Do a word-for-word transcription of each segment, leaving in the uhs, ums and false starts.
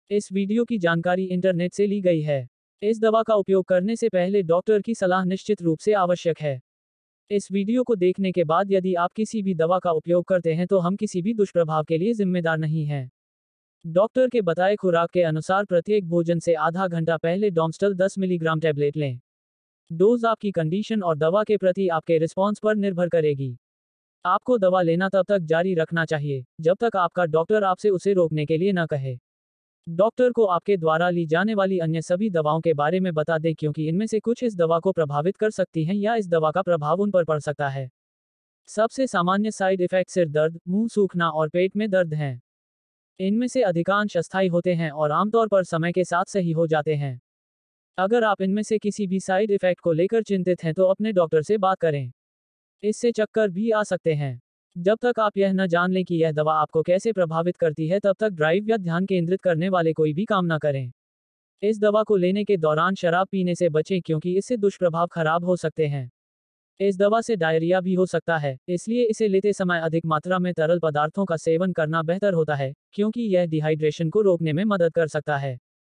इस वीडियो की जानकारी इंटरनेट से ली गई है। इस दवा का उपयोग करने से पहले डॉक्टर की सलाह निश्चित रूप से आवश्यक है। इस वीडियो को देखने के बाद यदि आप किसी भी दवा का उपयोग करते हैं तो हम किसी भी दुष्प्रभाव के लिए जिम्मेदार नहीं हैं। डॉक्टर के बताए खुराक के अनुसार प्रत्येक भोजन से आधा घंटा पहले डॉम्स्टल दस मिलीग्राम टैबलेट लें। डोज आपकी कंडीशन और दवा के प्रति आपके रिस्पॉन्स पर निर्भर करेगी। आपको दवा लेना तब तक जारी रखना चाहिए जब तक आपका डॉक्टर आपसे उसे रोकने के लिए न कहे। डॉक्टर को आपके द्वारा ली जाने वाली अन्य सभी दवाओं के बारे में बता दें क्योंकि इनमें से कुछ इस दवा को प्रभावित कर सकती हैं या इस दवा का प्रभाव उन पर पड़ सकता है। सबसे सामान्य साइड इफेक्ट सिर दर्द, मुंह सूखना और पेट में दर्द हैं। इनमें से अधिकांश अस्थायी होते हैं और आमतौर पर समय के साथ सही हो जाते हैं। अगर आप इनमें से किसी भी साइड इफेक्ट को लेकर चिंतित हैं तो अपने डॉक्टर से बात करें। इससे चक्कर भी आ सकते हैं। जब तक आप यह न जान लें कि यह दवा आपको कैसे प्रभावित करती है तब तक ड्राइव या ध्यान केंद्रित करने वाले कोई भी काम न karen। इस दवा को लेने के दौरान शराब पीने से बचें क्योंकि इससे दुष्प्रभाव खराब हो सकते हैं। इस दवा से डायरिया भी हो सकता है, इसलिए इसे लेते समय अधिक मात्रा में तरल पदार्थों का सेवन करना बेहतर होता है क्योंकि यह डिहाइड्रेशन को रोकने में मदद कर सकता है।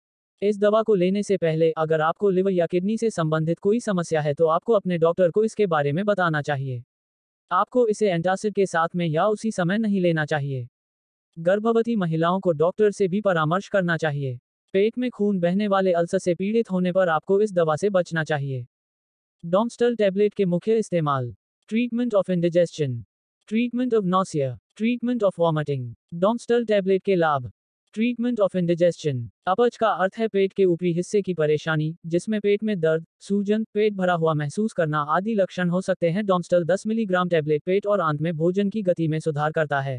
इस दवा को लेने से पहले अगर आपको लिवर या किडनी से संबंधित कोई समस्या है तो आपको अपने डॉक्टर को इसके बारे में बताना चाहिए। आपको इसे एंटासिड के साथ में या उसी समय नहीं लेना चाहिए। गर्भवती महिलाओं को डॉक्टर से भी परामर्श करना चाहिए। पेट में खून बहने वाले अल्सर से पीड़ित होने पर आपको इस दवा से बचना चाहिए। डॉम्स्टल टैबलेट के मुख्य इस्तेमाल: treatment of indigestion, treatment of nausea, treatment of vomiting. Domstal tablet के लाभ: ट्रीटमेंट ऑफ इंडिजेशन। अपच का अर्थ है पेट के ऊपरी हिस्से की परेशानी, जिसमें पेट में दर्द, सूजन, पेट भरा हुआ महसूस करना आदि लक्षण हो सकते हैं। डॉम्स्टल दस मिलीग्राम टैबलेट पेट और आंत में भोजन की गति में सुधार करता है।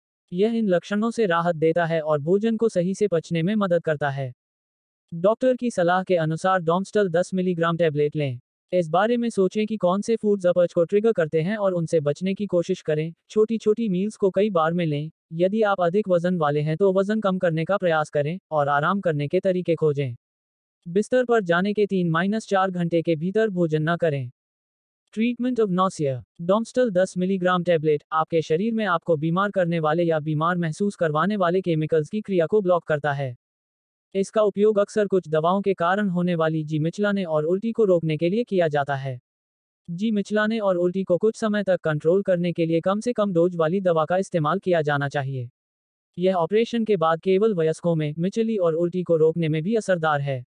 यह इन लक्षणों से राहत देता है और भोजन को सही से पचने में मदद करता है। डॉक्टर की सलाह के अनुसार डॉम्स्टल दस मिलीग्राम टैबलेट लें। इस बारे में सोचें कि कौन से फूड्स अपच को ट्रिगर करते हैं और उनसे बचने की कोशिश करें। छोटी छोटी मील्स को कई बार में लें। यदि आप अधिक वजन वाले हैं तो वजन कम करने का प्रयास करें और आराम करने के तरीके खोजें। बिस्तर पर जाने के तीन माइनस चार घंटे के भीतर भोजन न करें। Treatment of nausea. डॉम्स्टल दस मिलीग्राम टैबलेट आपके शरीर में आपको बीमार करने वाले या बीमार महसूस करवाने वाले केमिकल्स की क्रिया को ब्लॉक करता है। इसका उपयोग अक्सर कुछ दवाओं के कारण होने वाली जी मिचलाने और उल्टी को रोकने के लिए किया जाता है। जी मिचलाने और उल्टी को कुछ समय तक कंट्रोल करने के लिए कम से कम डोज वाली दवा का इस्तेमाल किया जाना चाहिए। यह ऑपरेशन के बाद केवल वयस्कों में मिचली और उल्टी को रोकने में भी असरदार है।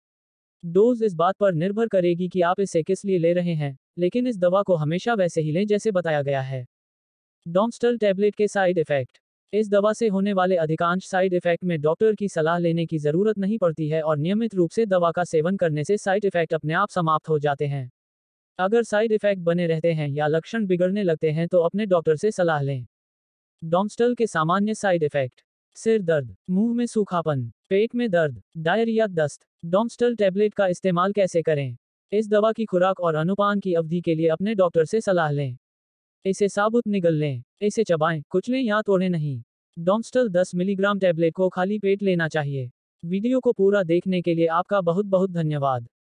डोज इस बात पर निर्भर करेगी कि आप इसे किस लिए ले रहे हैं, लेकिन इस दवा को हमेशा वैसे ही लें जैसे बताया गया है। डॉम्स्टल टैबलेट के साइड इफेक्ट। इस दवा से होने वाले अधिकांश साइड इफेक्ट में डॉक्टर की सलाह लेने की जरूरत नहीं पड़ती है और नियमित रूप से दवा का सेवन करने से साइड इफेक्ट अपने आप समाप्त हो जाते हैं। अगर साइड इफेक्ट बने रहते हैं या लक्षण बिगड़ने लगते हैं तो अपने डॉक्टर से सलाह लें। डॉम्स्टल के सामान्य साइड इफेक्ट: सिर दर्द, मुंह में सूखापन, पेट में दर्द, डायरिया, दस्त। डॉम्स्टल टैबलेट का इस्तेमाल कैसे करें? इस दवा की खुराक और अनुपान की अवधि के लिए अपने डॉक्टर से सलाह लें। इसे साबुत निगल लें। इसे चबाएं, कुचलें या तोड़ें नहीं। डॉम्स्टल दस मिलीग्राम टैबलेट को खाली पेट लेना चाहिए। वीडियो को पूरा देखने के लिए आपका बहुत बहुत धन्यवाद।